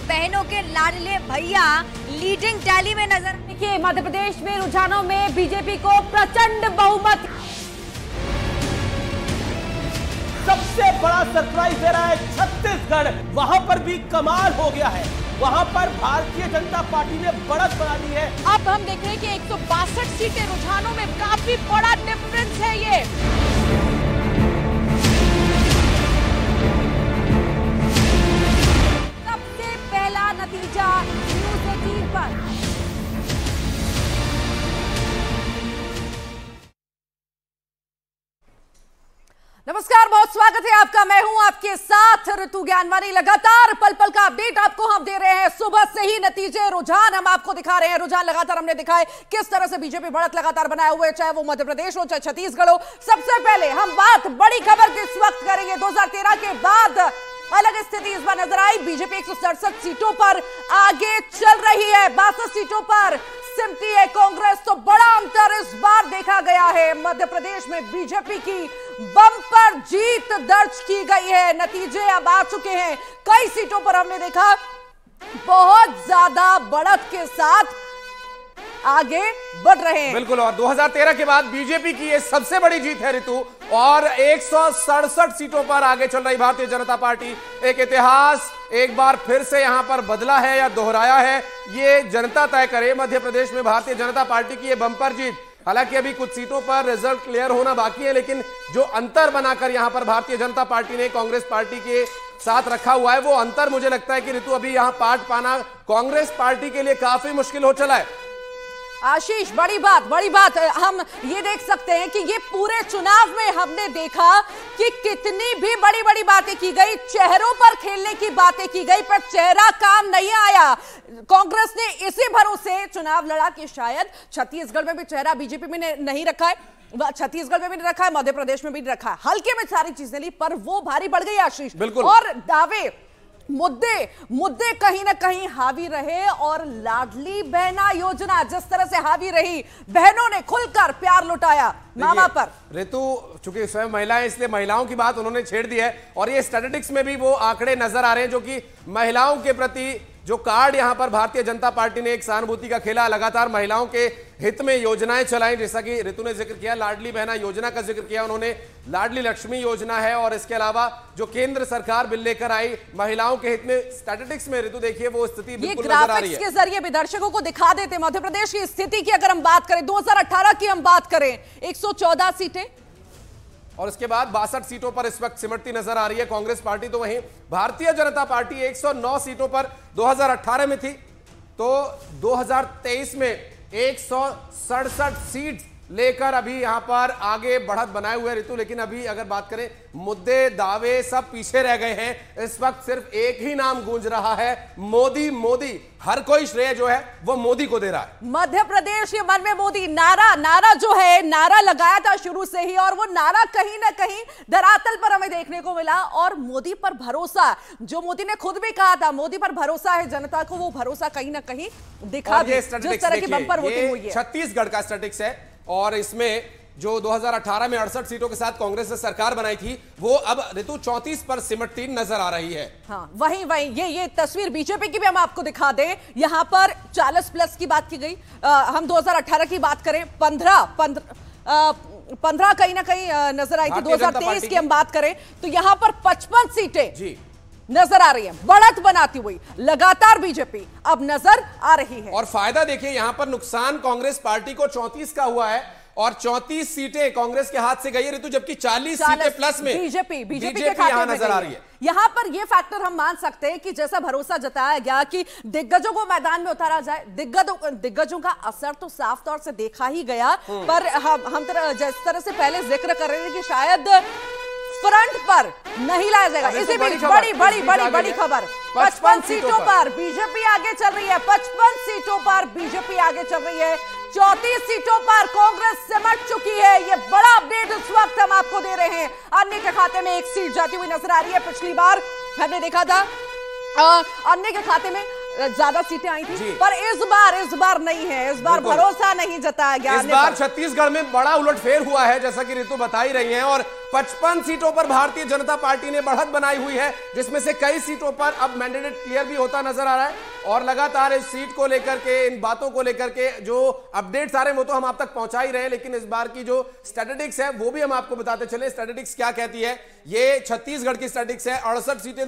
बहनों के लाडले भैया लीडिंग टैली में नजर। देखिए, मध्य प्रदेश में रुझानों में बीजेपी को प्रचंड बहुमत। सबसे बड़ा सरप्राइज दे रहा है छत्तीसगढ़, वहां पर भी कमाल हो गया है। वहां पर भारतीय जनता पार्टी ने बढ़त बना दी है। अब हम देख रहे हैं कि 162 सीटें रुझानों में, काफी बड़ा डिफरेंस है ये। सबसे पहला नतीजा न्यूज़ 18 पर। नमस्कार, बहुत स्वागत है आपका। मैं हूं आपके साथ ऋतु ज्ञानवानी। लगातार पल पल का अपडेट आपको हम दे रहे हैं। सुबह से ही नतीजे, रुझान हम आपको दिखा रहे हैं। रुझान लगातार हमने दिखाए किस तरह से बीजेपी बढ़त लगातार बनाए हुए, चाहे वो मध्य प्रदेश हो चाहे छत्तीसगढ़ हो। सबसे पहले हम बात बड़ी खबर की इस वक्त करेंगे। 2013 के बाद अलग स्थिति इस बार नजर आई। बीजेपी 167 सीटों पर आगे चल रही है, 62 सीटों पर सिमटी है कांग्रेस। तो बड़ा अंतर इस बार देखा गया है। मध्य प्रदेश में बीजेपी की बम्पर जीत दर्ज की गई है। नतीजे अब आ चुके हैं। कई सीटों पर हमने देखा बहुत ज्यादा बढ़त के साथ आगे बढ़ रहे हैं। बिल्कुल, और 2013 के बाद बीजेपी की ये सबसे बड़ी जीत है ऋतु, और 167 सीटों पर आगे चल रही भारतीय जनता पार्टी। एक इतिहास एक बार फिर से यहां पर बदला है या दोहराया है, ये जनता तय करे। मध्य प्रदेश में भारतीय जनता पार्टी की ये बम्पर जीत। हालांकि अभी कुछ सीटों पर रिजल्ट क्लियर होना बाकी है, लेकिन जो अंतर बनाकर यहां पर भारतीय जनता पार्टी ने कांग्रेस पार्टी के साथ रखा हुआ है, वो अंतर मुझे लगता है कि ऋतु अभी यहां पाट पाना कांग्रेस पार्टी के लिए काफी मुश्किल हो चला है। आशीष, बड़ी बात हम ये देख सकते हैं कि ये पूरे चुनाव में हमने देखा कि कितनी भी बड़ी बड़ी बातें की गई, चेहरों पर खेलने की बातें की गई, पर चेहरा काम नहीं आया। कांग्रेस ने इसी भरोसे चुनाव लड़ा कि शायद छत्तीसगढ़ में भी चेहरा बीजेपी में नहीं रखा है, छत्तीसगढ़ में भी नहीं रखा है, मध्य प्रदेश में भी नहीं रखा है, हल्के में सारी चीजें ली, पर वो भारी बढ़ गई आशीष। बिल्कुल, और दावे मुद्दे कहीं ना कहीं हावी रहे। और लाडली बहना योजना जिस तरह से हावी रही, बहनों ने खुलकर प्यार लुटाया मामा पर। ऋतु चूंकि स्वयं महिलाएं, इसलिए महिलाओं की बात उन्होंने छेड़ दी है, और ये स्टैटिस्टिक्स में भी वो आंकड़े नजर आ रहे हैं जो कि महिलाओं के प्रति जो कार्ड यहां पर भारतीय जनता पार्टी ने एक सहानुभूति का खेला, लगातार महिलाओं के हित में योजनाएं चलाई। जैसा कि ऋतु ने जिक्र किया, लाडली बहना योजना का जिक्र किया उन्होंने, लाडली लक्ष्मी योजना है, और इसके अलावा जो केंद्र सरकार बिल लेकर आई महिलाओं के हित में, स्टैटिस्टिक्स में ऋतु देखिए वो स्थिति बिल्कुल नजर आ रही है। के जरिए भी दर्शकों को दिखा देते मध्य प्रदेश की स्थिति की। अगर हम बात करें 2018 की, हम बात करें 114 सीटें, और इसके बाद 62 सीटों पर इस वक्त सिमटती नजर आ रही है कांग्रेस पार्टी। तो वहीं भारतीय जनता पार्टी 109 सीटों पर 2018 में थी, तो 2023 में 167 सीट लेकर अभी यहां पर आगे बढ़त बनाए हुए ऋतु। लेकिन अभी अगर बात करें, मुद्दे दावे सब पीछे रह गए हैं। इस वक्त सिर्फ एक ही नाम गूंज रहा है, मोदी। हर कोई श्रेय जो है वो मोदी को दे रहा है। मध्य प्रदेश के मन में मोदी नारा जो है, नारा लगाया था शुरू से ही, और वो नारा कहीं ना कहीं धरातल पर हमें देखने को मिला। और मोदी पर भरोसा, जो मोदी ने खुद भी कहा था, मोदी पर भरोसा है जनता को, वो भरोसा कहीं ना कहीं दिखा भी, जिस तरह की बम्पर वोटिंग हुई है। छत्तीसगढ़ का स्टैटिस्टिक्स है, और इसमें जो 2018 में 68 सीटों के साथ कांग्रेस ने सरकार बनाई थी, वो अब ऋतु 34 पर सिमटती नजर आ रही है। हाँ, वहीं ये तस्वीर बीजेपी की भी हम आपको दिखा दें। यहां पर 40+ की बात की गई। हम 2018 की बात करें, 15 कहीं ना कहीं नजर आई थी। 2023 की हम बात करें तो यहां पर 55 सीटें जी नजर आ रही है, बढ़त बनाती हुई लगातार बीजेपी अब नजर आ रही है। और फायदा देखिए, यहां पर नुकसान कांग्रेस पार्टी को 34 का हुआ है, और 34 सीटें कांग्रेस के हाथ से गई है ऋतु, जबकि 40 सीटें प्लस में बीजेपी के यहां नजर आ रही है। यहां पर यह फैक्टर हम मान सकते हैं कि जैसा भरोसा जताया गया कि दिग्गजों को मैदान में उतारा जाए, दिग्गजों का असर तो साफ तौर से देखा ही गया। पर हम जिस तरह से पहले जिक्र कर रहे थे कि शायद फ्रंट पर नहीं लाया जाएगा। इसी बीच बड़ी खबर, 55 सीटों पर बीजेपी आगे चल रही है। 55 सीटों पर बीजेपी आगे चल रही है। 34 सीटों पर कांग्रेस सिमट चुकी है। ये बड़ा अपडेट इस वक्त हम आपको दे रहे हैं। अन्य के खाते में एक सीट जाती हुई नजर आ रही है। पिछली बार हमने देखा था अन्य के खाते में ज्यादा सीटें आई थी, पर इस बार नहीं है। इस बार भरोसा नहीं जताया गया। इस बार छत्तीसगढ़ में बड़ा उलटफेर हुआ है, जैसा कि ऋतु बता ही रही है, और 55 सीटों पर भारतीय जनता पार्टी ने बढ़त बनाई हुई है, जिसमें से कई सीटों पर अब मैंडेट क्लियर भी होता नजर आ रहा है। और लगातार इस सीट को लेकर के, इन बातों को लेकर के जो अपडेट्स आ रहे हैं वो तो हम आप तक पहुंचा ही रहे हैं, लेकिन इस बार की जो स्टैटिस्टिक्स है वो भी हम आपको बताते चले। स्टैटिस्टिक्स क्या कहती है, ये छत्तीसगढ़ की स्टैटिस्टिक्स है। 68 सीटें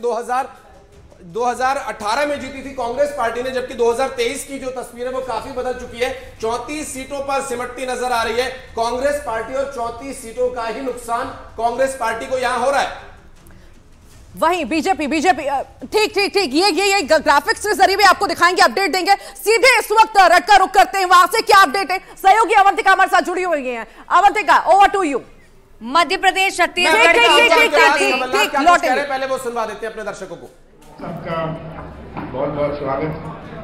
2018 में जीती थी कांग्रेस पार्टी ने, जबकि 2023 की जो तस्वीर है वो काफी बदल चुकी है। 34 सीटों पर सिमटती नजर आ रही है कांग्रेस पार्टी, और 34 सीटों का ही नुकसान कांग्रेस पार्टी को यहां हो रहा है। वहीं बीजेपी ठीक ये ग्राफिक्स के जरिए भी आपको दिखाएंगे, अपडेट देंगे। सीधे इस वक्त रट का रुख करते हैं, वहां से क्या अपडेट है। सहयोगी अवंतिका हमारे साथ जुड़ी हुई है। Avantika, over to you. Madhya Pradesh, Chhattisgarh, पहले वो सुनवा देते हैं अपने दर्शकों को। सबका बहुत बहुत स्वागत।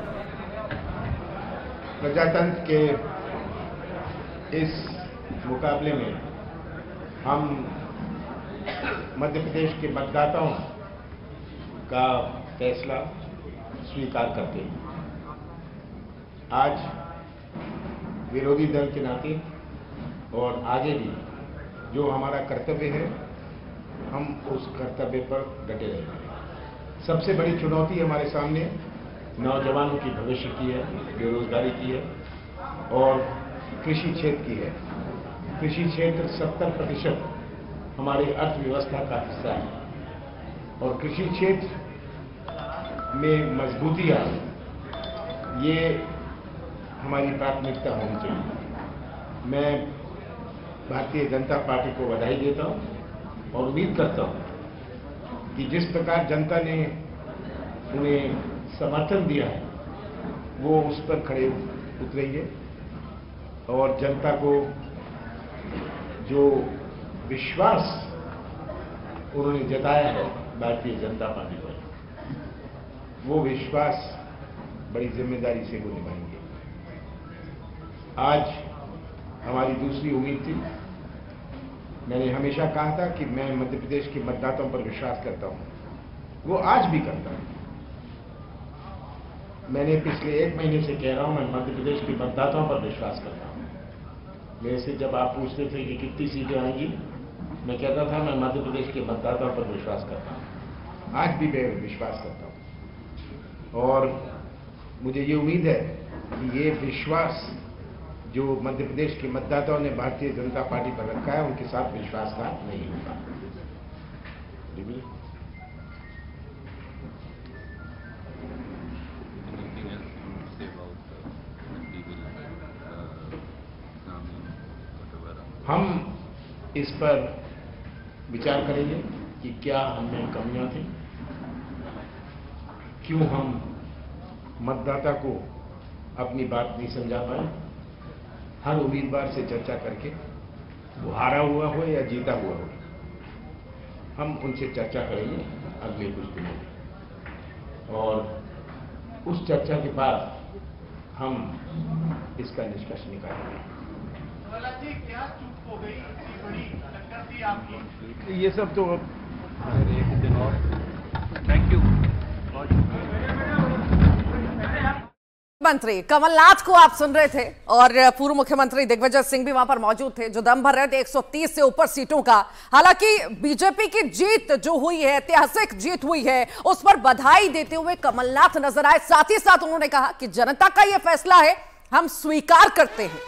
प्रजातंत्र के इस मुकाबले में हम मध्य प्रदेश के मतदाताओं का फैसला स्वीकार करते हैं। आज विरोधी दल के नाते और आगे भी जो हमारा कर्तव्य है, हम उस कर्तव्य पर डटे रहेंगे। सबसे बड़ी चुनौती हमारे सामने नौजवानों की भविष्य की है, बेरोजगारी की है और कृषि क्षेत्र की है। कृषि क्षेत्र 70% हमारी अर्थव्यवस्था का हिस्सा है और कृषि क्षेत्र में मजबूती आए, ये हमारी प्राथमिकता होनी चाहिए। मैं भारतीय जनता पार्टी को बधाई देता हूं और उम्मीद करता हूं कि जिस प्रकार जनता ने उन्हें समर्थन दिया है, वो उस पर खड़े उतरेंगे और जनता को जो विश्वास उन्होंने जताया है भारतीय जनता पार्टी पर, वो विश्वास बड़ी जिम्मेदारी से वो निभाएंगे। आज हमारी दूसरी उम्मीद थी। मैंने हमेशा कहा था कि मैं मध्य प्रदेश के मतदाताओं पर विश्वास करता हूं, वो आज भी करता हूं। मैंने पिछले 1 महीने से कह रहा हूं, मैं मध्य प्रदेश के मतदाताओं पर विश्वास करता हूं। मेरे से जब आप पूछते थे कि कितनी सीटें आएंगी, मैं कहता था मैं मध्य प्रदेश के मतदाताओं पर विश्वास करता हूं। आज भी मैं विश्वास करता हूं और मुझे ये उम्मीद है कि ये विश्वास जो मध्य प्रदेश के मतदाताओं ने भारतीय जनता पार्टी पर रखा है, उनके साथ विश्वासघात नहीं होगा। हम इस पर विचार करेंगे कि क्या हमें कमियां थी, क्यों हम मतदाता को अपनी बात नहीं समझा पाए। हर उम्मीदवार से चर्चा करके, वो हारा हुआ हो या जीता हुआ हो, हम उनसे चर्चा करेंगे अगले कुछ दिनों में और उस चर्चा के बाद हम इसका निष्कर्ष निकालेंगे। क्या चूक हो गई, इतनी बड़ी टक्कर थी आपकी? ये सब तो एक दिन और। Thank you. मंत्री कमलनाथ को आप सुन रहे थे और पूर्व मुख्यमंत्री दिग्विजय सिंह भी वहां पर मौजूद थे, जो दम भर रहे थे 130 से ऊपर सीटों का। हालांकि बीजेपी की जीत जो हुई है, ऐतिहासिक जीत हुई है, उस पर बधाई देते हुए कमलनाथ नजर आए। साथ ही साथ उन्होंने कहा कि जनता का यह फैसला है, हम स्वीकार करते हैं।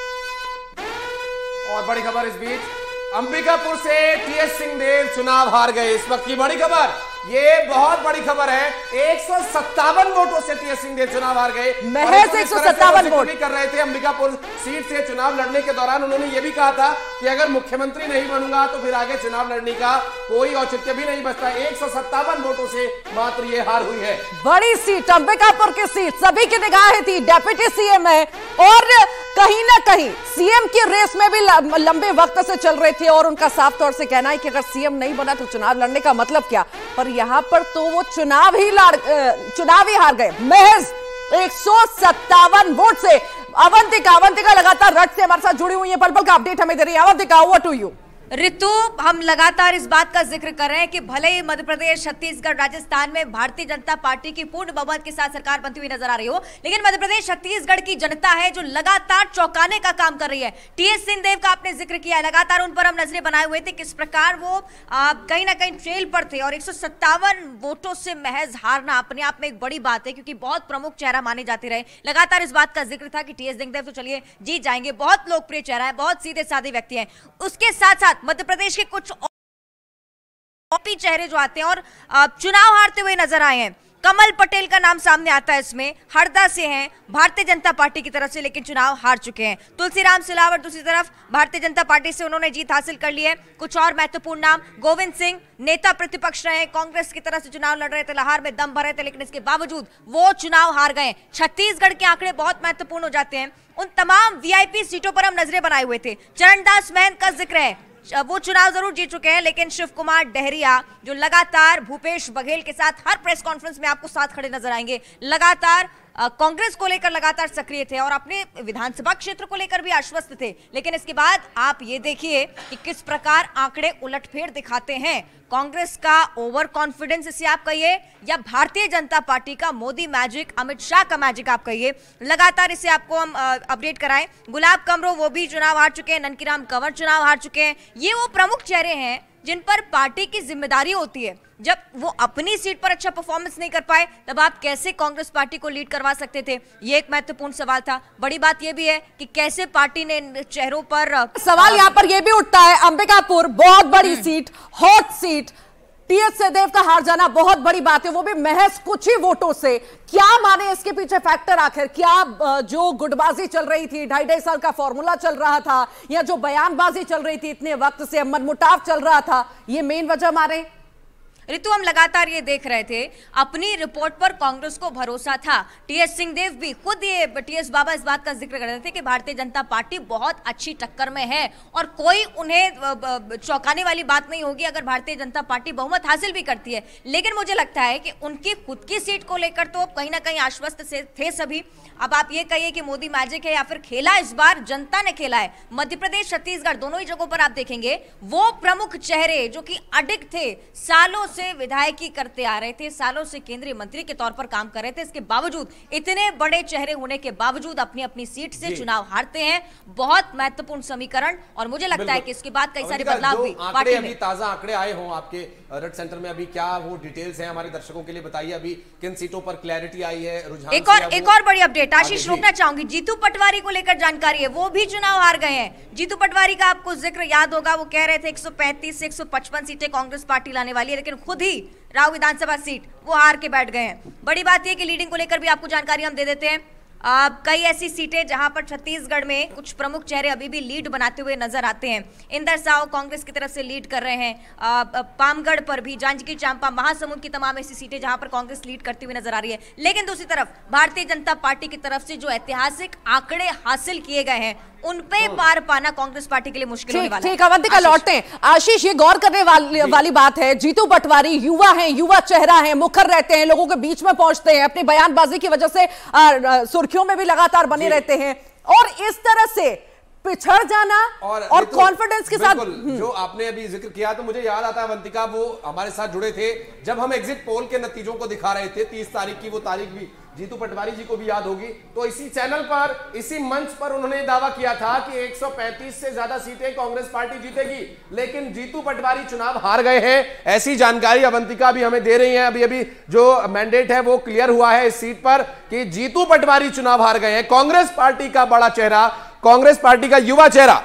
और बड़ी खबर इस बीच, अंबिकापुर से टीएस सिंहदेव चुनाव हार गए। इस वक्त की बड़ी खबर, ये बहुत बड़ी खबर है, 157 वोटों से टीएस सिंहदेव चुनाव हार गए। महज 157 वोट कर रहे थे अंबिकापुर सीट से चुनाव लड़ने के दौरान। उन्होंने ये भी कहा था कि अगर मुख्यमंत्री नहीं बनूंगा तो फिर आगे चुनाव लड़ने का कोई औचित्य भी नहीं बचता। 157 वोटों से मात्र ये हार हुई है। बड़ी सीट, अंबिकापुर की सीट सभी की निगाहें थी। डेप्यूटी सीएम है और कहीं ना कहीं सीएम की रेस में भी लंबे वक्त से चल रहे थे और उनका साफ तौर से कहना है कि अगर सीएम नहीं बना तो चुनाव लड़ने का मतलब क्या। पर यहां पर तो वो चुनाव ही हार गए, महज 157 वोट से। अवंतिका लगातार रट से हमारे साथ जुड़ी हुई है, पल पल का अपडेट हमें दे रही है। Avantika, over to you. Ritu, हम लगातार इस बात का जिक्र कर रहे हैं कि भले ही मध्य प्रदेश, छत्तीसगढ़, राजस्थान में भारतीय जनता पार्टी की पूर्ण बहुमत के साथ सरकार बनती हुई नजर आ रही हो, लेकिन मध्य प्रदेश, छत्तीसगढ़ की जनता है जो लगातार चौंकाने का काम कर रही है। टीएस सिंहदेव का आपने जिक्र किया है, लगातार उन पर हम नजरें बनाए हुए थे किस प्रकार वो कहीं ना कहीं ट्रेल पर थे और 157 वोटों से महज हारना अपने आप में एक बड़ी बात है, क्योंकि बहुत प्रमुख चेहरा माने जाते रहे। लगातार इस बात का जिक्र था कि टीएस सिंहदेव तो चलिए जीत जाएंगे, बहुत लोकप्रिय चेहरा है, बहुत सीधे साधे व्यक्ति हैं। उसके साथ साथ मध्य प्रदेश के कुछ ओपी चेहरे जो आते हैं और चुनाव हारते हुए नजर आए हैं। कमल पटेल का नाम सामने आता है, इसमें हरदा से हैं, भारतीय जनता पार्टी की तरफ से, लेकिन चुनाव हार चुके हैं। तुलसीराम सिलावट दूसरी तरफ भारतीय जनता पार्टी से उन्होंने जीत हासिल कर ली है। कुछ और महत्वपूर्ण नाम, गोविंद सिंह नेता प्रतिपक्ष रहे, कांग्रेस की तरफ से चुनाव लड़ रहे थे, लाहौर में दम भर रहे थे, लेकिन इसके बावजूद वो चुनाव हार गए। छत्तीसगढ़ के आंकड़े बहुत महत्वपूर्ण हो जाते हैं। उन तमाम वीआईपी सीटों पर हम नजरें बनाए हुए थे। चरणदास महंत का जिक्र है, वो चुनाव जरूर जीत चुके हैं, लेकिन शिव कुमार डहरिया जो लगातार भूपेश बघेल के साथ हर प्रेस कॉन्फ्रेंस में आपको साथ खड़े नजर आएंगे, लगातार कांग्रेस को लेकर लगातार सक्रिय थे और अपने विधानसभा क्षेत्र को लेकर भी आश्वस्त थे। लेकिन इसके बाद आप ये देखिए कि किस प्रकार आंकड़े उलटफेर दिखाते हैं। कांग्रेस का ओवर कॉन्फिडेंस इसे आप कहिए या भारतीय जनता पार्टी का मोदी मैजिक, अमित शाह का मैजिक आप कहिए, लगातार इसे आपको हम अपडेट कराएं। गुलाब कमरो वो भी चुनाव हार चुके हैं, ननकीराम कंवर चुनाव हार चुके हैं। ये वो प्रमुख चेहरे हैं जिन पर पार्टी की जिम्मेदारी होती है। जब वो अपनी सीट पर अच्छा परफॉर्मेंस नहीं कर पाए, तब आप कैसे कांग्रेस पार्टी को लीड करवा सकते थे? ये एक महत्वपूर्ण सवाल था। बड़ी बात ये भी है कि कैसे पार्टी ने चेहरों पर सवाल यहाँ पर यह भी उठता है, अंबिकापुर बहुत बड़ी seat, hot seat, TS Singhdeo का हार जाना बहुत बड़ी बात है, वो भी महज कुछ ही वोटों से। क्या माने इसके पीछे फैक्टर? आखिर क्या जो गुटबाजी चल रही थी, 2.5 साल का फॉर्मूला चल रहा था, या जो बयानबाजी चल रही थी इतने वक्त से, मनमुटाव चल रहा था, ये मेन वजह माने? ऋतु, हम लगातार ये देख रहे थे, अपनी रिपोर्ट पर कांग्रेस को भरोसा था। टीएस सिंहदेव भी खुद, ये टीएस बाबा इस बात का जिक्र कर रहे थे कि भारतीय जनता पार्टी बहुत अच्छी टक्कर में है और कोई उन्हें चौंकाने वाली बात नहीं होगी अगर भारतीय जनता पार्टी बहुमत हासिल भी करती है। लेकिन मुझे लगता है कि उनकी खुद की सीट को लेकर तो कहीं ना कहीं आश्वस्त से थे सभी। अब आप ये कहिए कि मोदी मैजिक है या फिर खेला इस बार जनता ने खेला है। मध्य प्रदेश, छत्तीसगढ़ दोनों ही जगहों पर आप देखेंगे वो प्रमुख चेहरे जो कि अडिग थे, सालों से विधायकी करते आ रहे थे, सालों से केंद्रीय मंत्री के तौर पर काम कर रहे थे, इसके बावजूद, इतने बड़े चेहरे होने के बावजूद अपनी अपनी सीट से चुनाव हारते हैं। बहुत महत्वपूर्ण समीकरण, और मुझे लगता है कि इसके बाद कई सारे बदलाव भी पार्टी में। अभी ताजा आंकड़े आए हों आपके रेड सेंटर में, अभी क्या वो डिटेल्स हैं हमारे दर्शकों के लिए बताइए, अभी किन सीटों पर क्लैरिटी आई है, रुझान? एक और बड़ी अपडेट आशीष, रोकना चाहूंगी, जीतू पटवारी को लेकर जानकारी है, वो भी चुनाव हार गए हैं। जीतू पटवारी का आपको जिक्र याद होगा, वो कह रहे थे 135 से 155 सीटें कांग्रेस पार्टी लाने वाली है, लेकिन खुद ही राव विधानसभा सीट वो हार के बैठ गए हैं। बड़ी बात यह कि लीडिंग को लेकर भी आपको जानकारी हम दे देते हैं। कई ऐसी सीटें जहां पर छत्तीसगढ़ में कुछ प्रमुख चेहरे अभी भी लीड बनाते हुए नजर आते हैं। इंदर साव कांग्रेस की तरफ से लीड कर रहे हैं, पामगढ़ पर भी, जांजगीर चांपा, महासमुंद की तमाम ऐसी सीटें जहां पर कांग्रेस लीड करती हुई नजर आ रही है। लेकिन दूसरी तरफ भारतीय जनता पार्टी की तरफ से जो ऐतिहासिक आंकड़े हासिल किए गए हैं, उन पे पार पाना कांग्रेस पार्टी के लिए मुश्किल होने वाला है। ठीक, अवंतिका लौटते हैं। आशीष, ये गौर करने वाली बात है, जीतू पटवारी युवा हैं, युवा चेहरा है, मुखर रहते हैं, लोगों के बीच में पहुंचते हैं, अपनी बयानबाजी की वजह से सुर्खियों में भी लगातार बने रहते हैं, और इस तरह से पिछड़ जाना और कॉन्फिडेंस के साथ जो आपने अभी जिक्र किया, तो मुझे याद आता है अवंतिका, वो हमारे साथ जुड़े थे जब हम एग्जिट पोल के नतीजों को दिखा रहे थे 30 तारीख की, वो तारीख भी जीतू पटवारी जी को भी याद होगी। तो इसी चैनल पर, इसी मंच पर उन्होंने दावा किया था कि 135 से ज्यादा सीटें कांग्रेस पार्टी जीतेगी, लेकिन जीतू पटवारी चुनाव हार गए हैं। ऐसी जानकारी अवंतिका भी हमें दे रही हैं। अभी अभी जो मैंडेट है वो क्लियर हुआ है इस सीट पर कि जीतू पटवारी चुनाव हार गए हैं। कांग्रेस पार्टी का बड़ा चेहरा, कांग्रेस पार्टी का युवा चेहरा,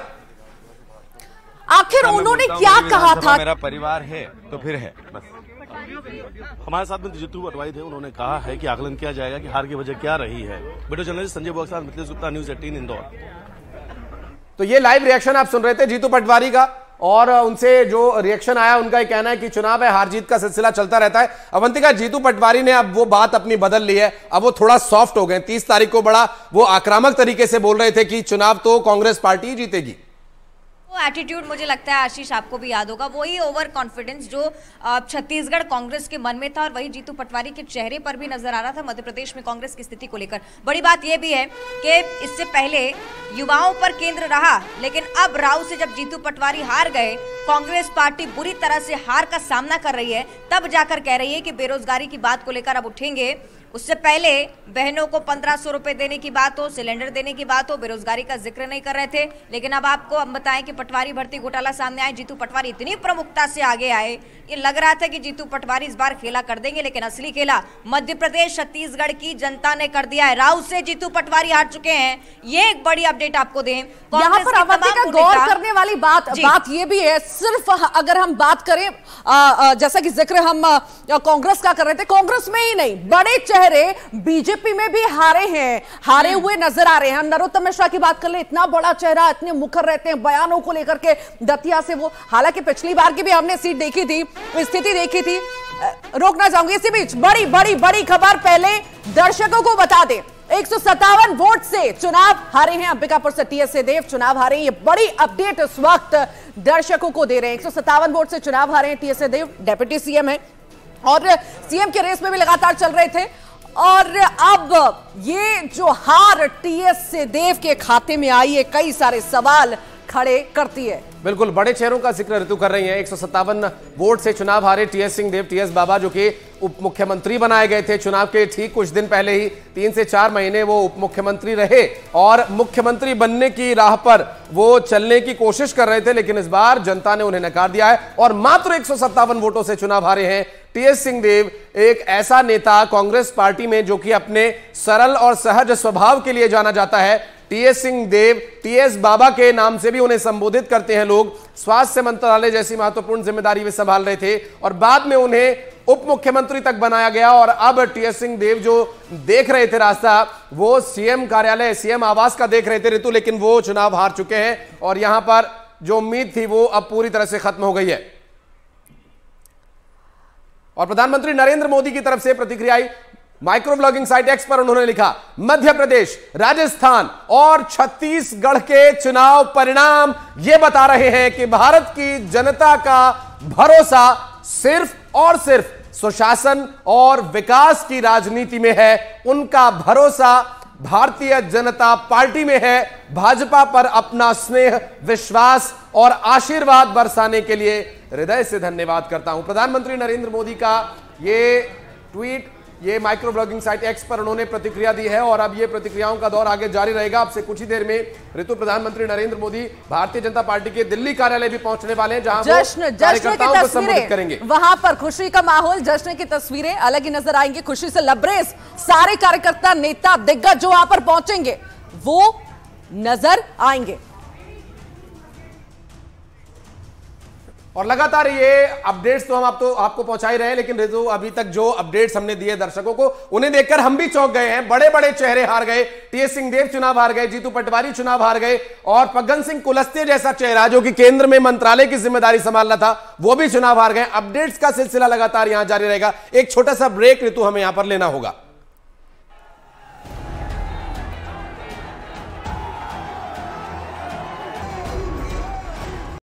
आखिर उन्होंने क्या कहा था? मेरा परिवार है तो फिर है, बस। हमारे साथ में जीतू पटवारी थे, उन्होंने कहा है कि आकलन किया जाएगा कि हार की वजह क्या रही है। वीडियो जर्नलिस्ट संजय बक्सा, मिथिलेश गुप्ता, न्यूज 18 इंदौर। तो ये लाइव रिएक्शन आप सुन रहे थे जीतू पटवारी का, और उनसे जो रिएक्शन आया, उनका ये कहना है कि चुनाव है, हार जीत का सिलसिला चलता रहता है। अवंतिका, जीतू पटवारी ने अब वो बात अपनी बदल ली है, अब वो थोड़ा सॉफ्ट हो गए। 30 तारीख को बड़ा वो आक्रामक तरीके से बोल रहे थे कि चुनाव तो कांग्रेस पार्टी जीतेगी। एटीट्यूड मुझे लगता है आशीष आपको भी याद होगा, वही ओवर कॉन्फिडेंस जो छत्तीसगढ़ कांग्रेस के मन में था और वही जीतू पटवारी के चेहरे पर भी नजर आ रहा था मध्य प्रदेश में कांग्रेस की स्थिति को लेकर। बड़ी बात यह भी है कि इससे पहले युवाओं पर केंद्र रहा, लेकिन अब राव से जब जीतू पटवारी हार गए, कांग्रेस पार्टी बुरी तरह से हार का सामना कर रही है, तब जाकर कह रही है कि बेरोजगारी की बात को लेकर अब उठेंगे। उससे पहले बहनों को 1500 रुपए देने की बात हो, सिलेंडर देने की बात हो, बेरोजगारी का जिक्र नहीं कर रहे थे। लेकिन अब आपको हम बताएं कि पटवारी भर्ती घोटाला सामने आए, जीतू पटवारी इतनी प्रमुखता से आगे आए, ये लग रहा था कि जीतू पटवारी इस बार खेला कर देंगे, लेकिन असली खेला मध्य प्रदेश छत्तीसगढ़ की जनता ने कर दिया है। राव से जीतू पटवारी हार चुके हैं, ये एक बड़ी अपडेट आपको दें। यहाँ पर अवंती का गौर करने वाली बात ये भी है, सिर्फ अगर हम बात करें जैसा कि जिक्र हम कांग्रेस का कर रहे थे, कांग्रेस में ही नहीं बड़े चेहरे बीजेपी में भी हारे हुए नजर आ रहे हैं। हम नरोत्तम मिश्रा की बात कर ले, इतना बड़ा चेहरा, इतने मुखर रहते हैं बयानों को लेकर के दतिया से वो, हालांकि पिछली बार की भी हमने सीट देखी थी, स्थिति देखी थी। रोकना चाहूंगी इसी बीच बड़ी खबर पहले दर्शकों को बता दें। 157 वोट से चुनाव हारे हैं अंबिकापुर से टीएस सिंहदेव, चुनाव हारे हैं, ये बड़ी अपडेट इस वक्त दर्शकों को दे रहे हैं। 157 वोट से चुनाव हारे हैं टीएस सिंहदेव, डेप्यूटी सीएम है और सीएम के रेस में भी लगातार चल रहे थे। और अब ये जो हार टीएस सिंहदेव के खाते में आई है, कई सारे सवाल खड़े करती है। बिल्कुल बड़े चेहरों का जिक्र ऋतु कर रही हैं। 157 वोट से चुनाव हारे टीएस सिंहदेव, टीएस बाबा जो कि उप मुख्यमंत्री बनाए गए थे चुनाव के ठीक कुछ दिन पहले ही, 3 से 4 महीने वो उप मुख्यमंत्री रहे और मुख्यमंत्री बनने की राह पर वो चलने की कोशिश कर रहे थे, लेकिन इस बार जनता ने उन्हें नकार दिया है और मात्र 157 वोटों से चुनाव हारे हैं टीएस सिंहदेव। एक ऐसा नेता कांग्रेस पार्टी में जो कि अपने सरल और सहज स्वभाव के लिए जाना जाता है। टीएस सिंहदेव, टीएस बाबा के नाम से भी उन्हें संबोधित करते हैं लोग। स्वास्थ्य मंत्रालय जैसी महत्वपूर्ण जिम्मेदारी वे संभाल रहे थे और बाद में उन्हें उप मुख्यमंत्री तक बनाया गया और अब टीएस सिंहदेव जो देख रहे थे रास्ता, वो सीएम कार्यालय, सीएम आवास का देख रहे थे ऋतु, लेकिन वो चुनाव हार चुके हैं और यहां पर जो उम्मीद थी वो अब पूरी तरह से खत्म हो गई है। और प्रधानमंत्री नरेंद्र मोदी की तरफ से प्रतिक्रिया आई। माइक्रो ब्लॉगिंग साइट एक्स पर उन्होंने लिखा, मध्य प्रदेश, राजस्थान और छत्तीसगढ़ के चुनाव परिणाम ये बता रहे हैं कि भारत की जनता का भरोसा सिर्फ और सिर्फ सुशासन और विकास की राजनीति में है। उनका भरोसा भारतीय जनता पार्टी में है। भाजपा पर अपना स्नेह, विश्वास और आशीर्वाद बरसाने के लिए हृदय से धन्यवाद करता हूं। प्रधानमंत्री नरेंद्र मोदी का ये ट्वीट, ये माइक्रो ब्लॉगिंग साइट एक्स पर उन्होंने प्रतिक्रिया दी है और अब ये प्रतिक्रियाओं का दौर आगे जारी रहेगा। अब से कुछ ही देर में ऋतु प्रधानमंत्री नरेंद्र मोदी भारतीय जनता पार्टी के दिल्ली कार्यालय भी पहुंचने वाले हैं, जहां जश्न कार्यकर्ताओं को संबोधित करेंगे। वहां पर खुशी का माहौल, जश्न की तस्वीरें अलग ही नजर आएंगी, खुशी से लबरेज सारे कार्यकर्ता, नेता, दिग्गज जो वहां पर पहुंचेंगे वो नजर आएंगे। और लगातार ये अपडेट्स तो हम आपको पहुंचा ही रहे हैं, लेकिन ऋतु अभी तक जो अपडेट्स हमने दिए दर्शकों को, उन्हें देखकर हम भी चौंक गए हैं। बड़े बड़े चेहरे हार गए, टीएस सिंहदेव चुनाव हार गए, जीतू पटवारी चुनाव हार गए और फग्गन सिंह कुलस्ते जैसा चेहरा जो कि केंद्र में मंत्रालय की जिम्मेदारी संभालना था, वो भी चुनाव हार गए। अपडेट्स का सिलसिला लगातार यहां जारी रहेगा। एक छोटा सा ब्रेक ऋतु हमें यहां पर लेना होगा।